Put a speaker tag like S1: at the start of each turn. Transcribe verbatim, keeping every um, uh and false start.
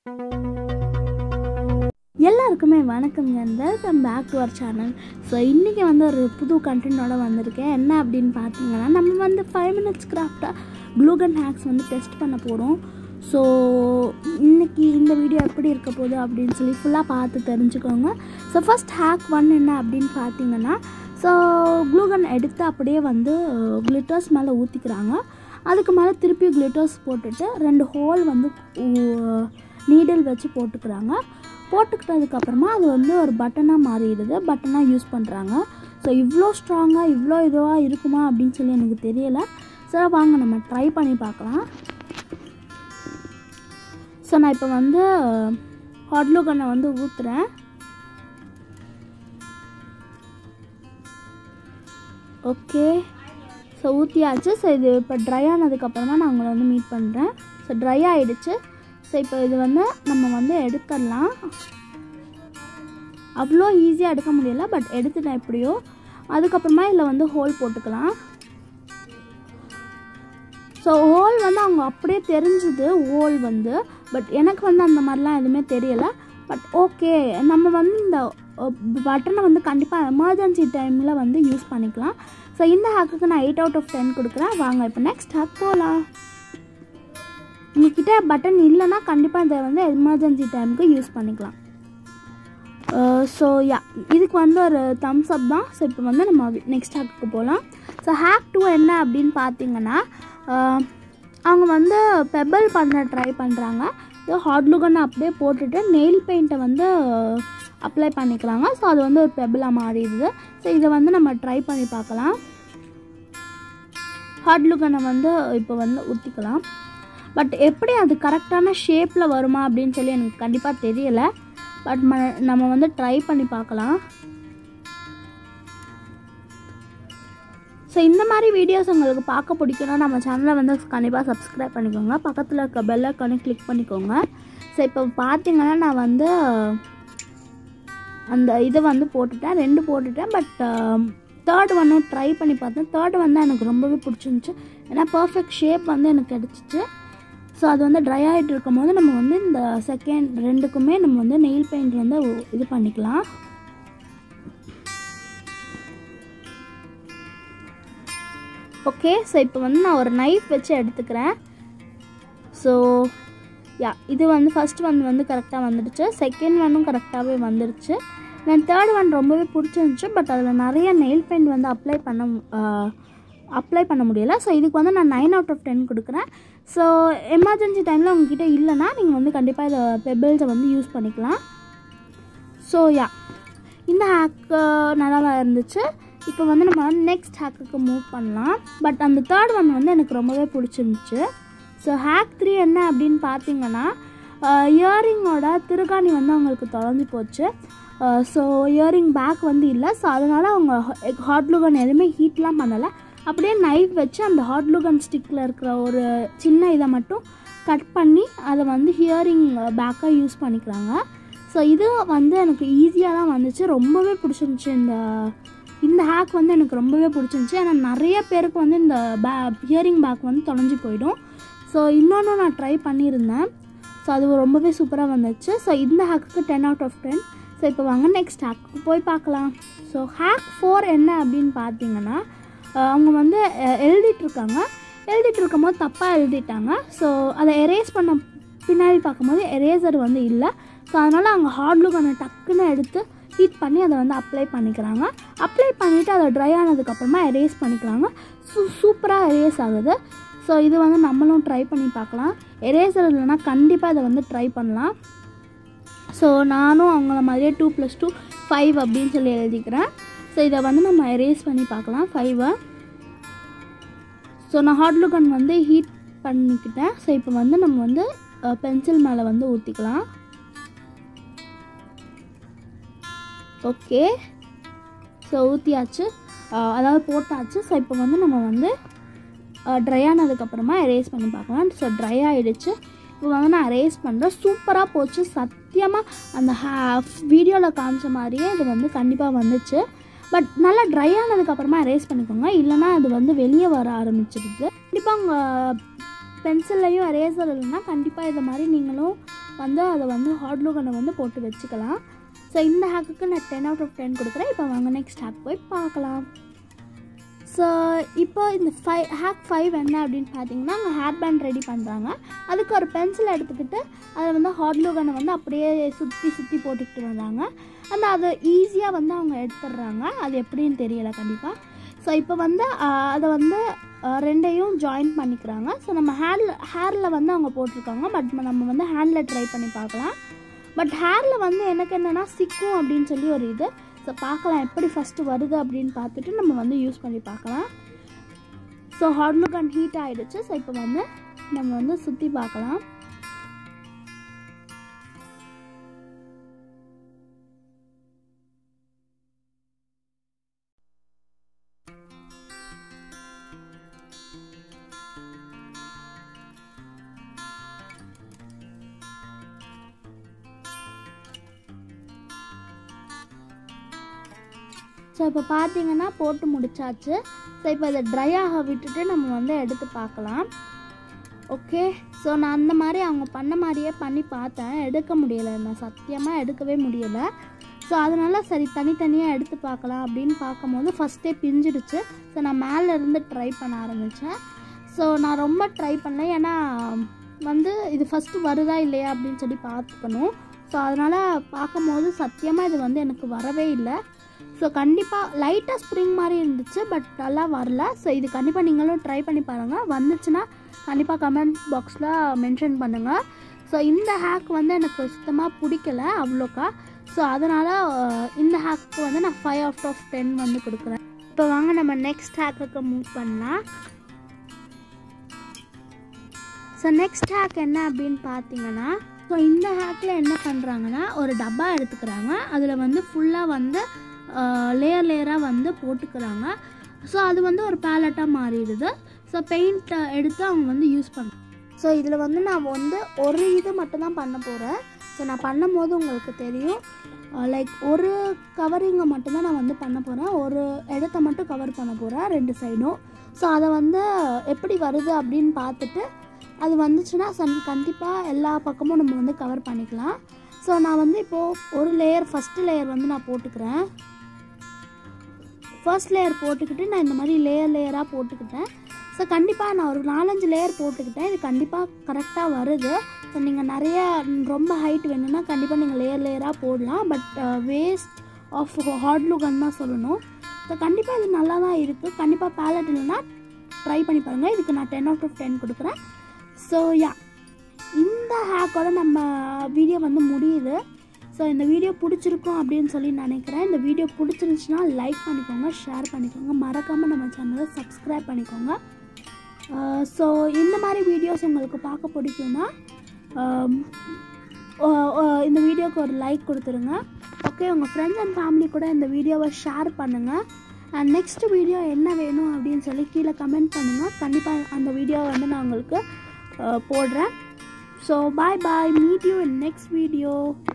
S1: எல்லாருக்குமே வணக்கம்ங்க. Welcome back to our channel. So இன்றைக்கி வந்து ஒரு புது கண்டென்ட்டோட வந்திருக்கேன். என்ன அப்படின்னு பார்த்தீங்கன்னா, நம்ம வந்து ஃபைவ் மினிட்ஸ் கிராஃப்டாக க்ளூகன் ஹேக்ஸ் வந்து டெஸ்ட் பண்ண போகிறோம். ஸோ இன்றைக்கி இந்த வீடியோ எப்படி இருக்க போகுது அப்படின்னு சொல்லி ஃபுல்லாக பார்த்து தெரிஞ்சுக்கோங்க. ஸோ ஃபஸ்ட் ஹேக் ஒன் என்ன அப்படின்னு பார்த்தீங்கன்னா, ஸோ க்ளூகன் எடுத்து அப்படியே வந்து கிளிட்டர்ஸ் மேலே ஊற்றிக்கிறாங்க. அதுக்கு மேலே திருப்பி கிளிட்டர்ஸ் போட்டுட்டு ரெண்டு ஹோல் வந்து நீடில் வச்சு போட்டுக்கிறாங்க. போட்டுக்கிட்டதுக்கப்புறமா அது வந்து ஒரு பட்டனாக மாறிடுது, பட்டனாக யூஸ் பண்ணுறாங்க. ஸோ இவ்வளோ ஸ்ட்ராங்காக இவ்வளோ இதுவாக இருக்குமா அப்படின்னு சொல்லி எனக்கு தெரியலை. ஸோ வாங்க நம்ம ட்ரை பண்ணி பார்க்கலாம். ஸோ நான் இப்போ வந்து ஹாட் க்ளூ கன்னை வந்து ஊற்றுறேன். ஓகே, ஸோ ஊற்றியாச்சு. ஸோ இது இப்போ ட்ரை ஆனதுக்கப்புறமா நான் உங்களை வந்து மீட் பண்ணுறேன். ஸோ ட்ரை ஆகிடுச்சு. ஸோ இப்போ இது வந்து நம்ம வந்து எடுத்துடலாம். அவ்வளோ ஈஸியாக எடுக்க முடியலை, பட் எடுத்துட்டேன் எப்படியோ. அதுக்கப்புறமா இதில் வந்து ஹோல் போட்டுக்கலாம். ஸோ ஹோல் வந்து அவங்க அப்படியே தெரிஞ்சுது ஹோல் வந்து, பட் எனக்கு வந்து அந்த மாதிரிலாம் எதுவுமே தெரியலை. பட் ஓகே, நம்ம வந்து இந்த பட்டனை வந்து கண்டிப்பாக எமர்ஜென்சி டைமில் வந்து யூஸ் பண்ணிக்கலாம். ஸோ இந்த ஹேக்குக்கு நான் எயிட் அவுட் ஆஃப் டென் கொடுக்குறேன். வாங்க இப்போ நெக்ஸ்ட் ஹேக் போகலாம். உங்கள்கிட்ட பட்டன் இல்லைன்னா கண்டிப்பாக இதை வந்து எமர்ஜென்சி டைமுக்கு யூஸ் பண்ணிக்கலாம். ஸோ யா, இதுக்கு வந்து ஒரு தம்ஸ் அப் தான். ஸோ இப்போ வந்து நம்ம நெக்ஸ்ட் ஹேக்குக்கு போகலாம். ஸோ ஹேக் டூ என்ன அப்படின்னு பார்த்தீங்கன்னா, அவங்க வந்து பெபிள் பண்ண ட்ரை பண்ணுறாங்க. ஸோ ஹாட் க்ளூ கன்னை அப்படியே போட்டுட்டு நெயில் பெயிண்ட்டை வந்து அப்ளை பண்ணிக்கிறாங்க. ஸோ அது வந்து ஒரு பெபிளாக மாறிடுது. ஸோ இதை வந்து நம்ம ட்ரை பண்ணி பார்க்கலாம். ஹாட் க்ளூ கன்னை வந்து இப்போ வந்து ஊற்றிக்கலாம். பட் எப்படி அது கரெக்டான ஷேப்பில் வருமா அப்படின்னு சொல்லி எனக்கு கண்டிப்பாக தெரியலை. பட் ம நம்ம வந்து ட்ரை பண்ணி பார்க்கலாம். ஸோ இந்த மாதிரி வீடியோஸ் உங்களுக்கு பார்க்க பிடிக்குன்னா நம்ம சேனலை வந்து கண்டிப்பாக சப்ஸ்கிரைப் பண்ணிக்கோங்க. பக்கத்தில் இருக்க பெல் ஐக்கானை கிளிக் பண்ணிக்கோங்க. ஸோ இப்போ பார்த்தீங்கன்னா நான் வந்து அந்த இதை வந்து போட்டுட்டேன், ரெண்டு போட்டுட்டேன். பட் தேர்ட் ஒன்னும் ட்ரை பண்ணி பார்த்தேன். தேர்ட் வந்து எனக்கு ரொம்பவே பிடிச்சிருந்துச்சு. ஏன்னா பர்ஃபெக்ட் ஷேப் வந்து எனக்கு கிடச்சிச்சு. ஸோ அது வந்து ட்ரை ஆகிட்டு இருக்கும் போது நம்ம வந்து இந்த செகண்ட் ரெண்டுக்குமே நம்ம வந்து நெயில் பெயிண்ட் வந்து இது பண்ணிக்கலாம். ஓகே, ஸோ இப்போ வந்து நான் ஒரு நைஃப் வச்சு எடுத்துக்கிறேன். ஸோ யா, இது வந்து ஃபஸ்ட் ஒன் வந்து கரெக்டாக வந்துடுச்சு. செகண்ட் ஒன்னும் கரெக்டாகவே வந்துடுச்சு. நான் தேர்ட் ஒன் ரொம்பவே பிடிச்சிருந்துச்சு. பட் அதில் நிறைய நெயில் பெயிண்ட் வந்து அப்ளை பண்ண அப்ளை பண்ண முடியலை. ஸோ இதுக்கு வந்து நான் நைன் அவுட் ஆஃப் டென் கொடுக்குறேன். ஸோ எமர்ஜென்சி டைமில் உங்ககிட்ட இல்லைன்னா நீங்கள் வந்து கண்டிப்பாக இதை பெபிள்ஸை வந்து யூஸ் பண்ணிக்கலாம். ஸோ யா, இந்த ஹேக்கு நல்லா இருந்துச்சு. இப்போ வந்து நம்ம நெக்ஸ்ட் ஹேக்குக்கு மூவ் பண்ணலாம். பட் அந்த தேர்ட் ஒன் வந்து எனக்கு ரொம்பவே பிடிச்சிருந்துச்சு. ஸோ ஹேக் த்ரீ என்ன அப்படின்னு பார்த்தீங்கன்னா, இயரிங்கோட திருகாணி வந்து அவங்களுக்கு தொலைஞ்சி போச்சு. ஸோ இயரிங் பேக் வந்து இல்லை. ஸோ அதனால் அவங்க ஹாட் க்ளூ கன் எதுவுமே ஹீட்லாம் பண்ணலை. அப்படியே நைஃப் வச்சு அந்த ஹாட் க்ளூ கன் ஸ்டிக்கில் இருக்கிற ஒரு சின்ன இதை மட்டும் கட் பண்ணி அதை வந்து ஹியரிங் பேக்காக யூஸ் பண்ணிக்கிறாங்க. ஸோ இது வந்து எனக்கு ஈஸியாக தான் வந்துச்சு. ரொம்பவே பிடிச்சிருந்துச்சி. இந்த இந்த ஹேக் வந்து எனக்கு ரொம்பவே பிடிச்சிருந்துச்சி. ஏன்னா நிறைய பேருக்கு வந்து இந்த பே ஹியரிங் பேக் வந்து தொலைஞ்சி போயிடும். ஸோ இன்னொன்று நான் ட்ரை பண்ணியிருந்தேன். ஸோ அது ரொம்பவே சூப்பராக வந்துச்சு. ஸோ இந்த ஹேக்குக்கு ten out of ten. So இப்போ வாங்க நெக்ஸ்ட் ஹேக்குக்கு போய் பார்க்கலாம். ஸோ ஹேக் ஃபோர் என்ன அப்படின்னு பார்த்தீங்கன்னா, அவங்க வந்து எழுதிட்டுருக்காங்க. எழுதிட்டு இருக்கும் போது தப்பாக எழுதிட்டாங்க. ஸோ அதை எரேஸ் பண்ண பின்னாடி பார்க்கும்போது எரேசர் வந்து இல்லை. ஸோ அதனால் அவங்க ஹாட் க்ளூ கன்னை டக்குன்னு எடுத்து ஹீட் பண்ணி அதை வந்து அப்ளை பண்ணிக்கிறாங்க. அப்ளை பண்ணிவிட்டு அதை ட்ரை ஆனதுக்கப்புறமா எரேஸ் பண்ணிக்கிறாங்க. சூ சூப்பராக எரேஸ் ஆகுது. ஸோ இது வந்து நம்மளும் ட்ரை பண்ணி பார்க்கலாம். எரேசர் இல்லைன்னா கண்டிப்பாக இதை வந்து ட்ரை பண்ணலாம். ஸோ நானும் அவங்கள மாதிரியே டூ ப்ளஸ் டூ ஃபைவ் அப்படின்னு சொல்லி எழுதிக்கிறேன். ஸோ இதை வந்து நம்ம எரேஸ் பண்ணி பார்க்கலாம் ஃபைவை. ஸோ நான் ஹாட் க்ளூ கன் வந்து ஹீட் பண்ணிக்கிட்டேன். ஸோ இப்போ வந்து நம்ம வந்து பென்சில் மேலே வந்து ஊற்றிக்கலாம். ஓகே, ஸோ ஊற்றியாச்சு, அதாவது போட்டாச்சு. ஸோ இப்போ வந்து நம்ம வந்து ட்ரை ஆனதுக்கப்புறமா எரேஸ் பண்ணி பார்க்கலாம். ஸோ ட்ரை ஆகிடுச்சு. இப்போ வந்து நான் எரேஸ் பண்ணுறேன். சூப்பராக போச்சு. சத்தியமாக அந்த ஹே வீடியோவில் காமிச்ச மாதிரியே இது வந்து கண்டிப்பாக வந்துச்சு. பட் நல்லா ட்ரை ஆனதுக்கப்புறமா எரேஸ் பண்ணிக்கோங்க, இல்லைனா அது வந்து வெளியே வர ஆரம்பிச்சிடுது. கண்டிப்பாக உங்கள் பென்சில்லையும் எரேசர் இல்லைன்னா கண்டிப்பாக இதை மாதிரி நீங்களும் வந்து அதை வந்து ஹாட் க்ளூ கன்னை வந்து போட்டு வச்சுக்கலாம். ஸோ இந்த ஹேக்குக்கு நான் டென் அவுட் ஆஃப் டென் கொடுக்குறேன். இப்போ வாங்க நெக்ஸ்ட் ஹேக் போய் பார்க்கலாம். ஸோ இப்போ இந்த ஃபைவ் ஹேக் ஃபைவ் என்ன அப்படின்னு பார்த்தீங்கன்னா, அங்கே ஹேர் பேண்ட் ரெடி பண்ணுறாங்க. அதுக்கு ஒரு பென்சில் எடுத்துக்கிட்டு அதை வந்து ஹாட் க்ளூ கன்னை வந்து அப்படியே சுற்றி சுற்றி போட்டுக்கிட்டு வந்தாங்க. அந்த அதை ஈஸியாக வந்து அவங்க எடுத்துடுறாங்க. அது எப்படின்னு தெரியலை கண்டிப்பாக. ஸோ இப்போ வந்து அதை வந்து ரெண்டையும் ஜாயின் பண்ணிக்கிறாங்க. ஸோ நம்ம ஹேரில் ஹேரில் வந்து அவங்க போட்டிருக்காங்க. பட் நம்ம வந்து ஹேண்டில் ட்ரை பண்ணி பார்க்கலாம். பட் ஹேரில் வந்து எனக்கு என்னென்னா சிக்கும் அப்படின்னு சொல்லி ஒரு இது. ஸோ பார்க்கலாம் எப்படி ஃபஸ்ட்டு வருது அப்படின்னு பார்த்துட்டு நம்ம வந்து யூஸ் பண்ணி பார்க்கலாம். So hot glue gun heat ஆகிடுச்சு. ஸோ இப்போ வந்து நம்ம வந்து சுற்றி பார்க்கலாம். ஸோ இப்போ பார்த்தீங்கன்னா போட்டு முடிச்சாச்சு. ஸோ இப்போ இதை ட்ரை ஆக விட்டுட்டு நம்ம வந்து எடுத்து பார்க்கலாம். ஓகே, ஸோ நான் அந்த மாதிரி அவங்க பண்ண மாதிரியே பண்ணி பார்த்தேன். எடுக்க முடியலை, நான் சத்தியமாக எடுக்கவே முடியலை. ஸோ அதனால் சரி தனித்தனியாக எடுத்து பார்க்கலாம் அப்படின்னு பார்க்கும்போது ஃபஸ்ட்டே பிஞ்சிடுச்சு. ஸோ நான் மேலே இருந்து ட்ரை பண்ண ஆரம்பித்தேன். ஸோ நான் ரொம்ப ட்ரை பண்ணேன், ஏன்னா வந்து இது ஃபஸ்ட்டு வருதா இல்லையா அப்படின்னு சொல்லி பார்த்துக்கணும். ஸோ அதனால் பார்க்கும்போது சத்தியமாக இது வந்து எனக்கு வரவே இல்லை. ஸோ கண்டிப்பாக லைட்டாக ஸ்ப்ரிங் மாதிரி இருந்துச்சு, பட் நல்லா வரல. ஸோ இது கண்டிப்பாக நீங்களும் ட்ரை பண்ணி பாருங்கள். வந்துச்சுன்னா கண்டிப்பாக கமெண்ட் பாக்ஸில் மென்ஷன் பண்ணுங்கள். ஸோ இந்த ஹேக் வந்து எனக்கு சுத்தமாக பிடிக்கல அவ்வளோக்கா. ஸோ அதனால் இந்த ஹேக்கு வந்து நான் ஃபைவ் அவுட் ஆஃப் டென் வந்து கொடுக்குறேன். இப்போ வாங்க நம்ம நெக்ஸ்ட் ஹேக்குக்கு மூவ் பண்ணலாம். ஸோ நெக்ஸ்ட் ஹேக் என்ன அப்படின்னு பார்த்தீங்கன்னா, ஸோ இந்த ஹேக்கில் என்ன பண்ணுறாங்கன்னா, ஒரு டப்பா எடுத்துக்கிறாங்க. அதில் வந்து ஃபுல்லாக வந்து லேயர் லேயராக வந்து போட்டுக்கிறாங்க. ஸோ அது வந்து ஒரு பேலட்டாக மாறிடுது. ஸோ பெயிண்ட்டை எடுத்து அவங்க வந்து யூஸ் பண்ணுறாங்க. ஸோ இதில் வந்து நான் வந்து ஒரு இது மட்டும்தான் பண்ண போகிறேன். ஸோ நான் பண்ணும் போது உங்களுக்கு தெரியும், லைக் ஒரு கவரிங்கை மட்டும்தான் நான் வந்து பண்ண போகிறேன். ஒரு இடத்த மட்டும் கவர் பண்ண போகிறேன் ரெண்டு சைடும். ஸோ அதை வந்து எப்படி வருது அப்படின்னு பார்த்துட்டு அது வந்துச்சுன்னா சன் கண்டிப்பாக எல்லா பக்கமும் நம்ம வந்து கவர் பண்ணிக்கலாம். ஸோ நான் வந்து இப்போது ஒரு லேயர் ஃபஸ்ட்டு லேயர் வந்து நான் போட்டுக்கிறேன். ஃபர்ஸ்ட் லேயர் போட்டுக்கிட்டு நான் இந்த மாதிரி லேயர் லேயராக போட்டுக்கிட்டேன். ஸோ கண்டிப்பாக நான் ஒரு நாலஞ்சு லேயர் போட்டுக்கிட்டேன். இது கண்டிப்பாக கரெக்டாக வருது. ஸோ நீங்கள் நிறைய ரொம்ப ஹைட் வேணும்னா கண்டிப்பாக நீங்கள் லேயர் லேயராக போடலாம். But waste of hot glue gun தான் சொல்லணும். ஸோ கண்டிப்பாக இது நல்லா தான் இருக்குது. கண்டிப்பாக பேலட் இல்லைன்னா ட்ரை பண்ணி பாருங்கள். இதுக்கு நான் டென் அவுட் ஆஃப் டென் கொடுக்குறேன். ஸோ யா, இந்த ஹேக்கோட நம்ம வீடியோ வந்து முடியுது. ஸோ இந்த வீடியோ பிடிச்சிருக்கும் அப்படின்னு சொல்லி நினைக்கிறேன். இந்த வீடியோ பிடிச்சிருந்துச்சுன்னா லைக் பண்ணிக்கோங்க, ஷேர் பண்ணிக்கோங்க, மறக்காமல் நம்ம சேனலை சப்ஸ்கிரைப் பண்ணிக்கோங்க. ஸோ இந்த மாதிரி வீடியோஸ் உங்களுக்கு பார்க்க பிடிக்கும்னா இந்த வீடியோவுக்கு ஒரு லைக் கொடுத்துருங்க. ஓகே, உங்கள் ஃப்ரெண்ட்ஸ் அண்ட் ஃபேமிலி கூட இந்த வீடியோவை ஷேர் பண்ணுங்கள். அண்ட் நெக்ஸ்ட் வீடியோ என்ன வேணும் அப்படின்னு சொல்லி கீழே கமெண்ட் பண்ணுங்கள். கண்டிப்பாக அந்த வீடியோவை வந்து நான் உங்களுக்கு போடுறேன். So bye bye, meet you in next video.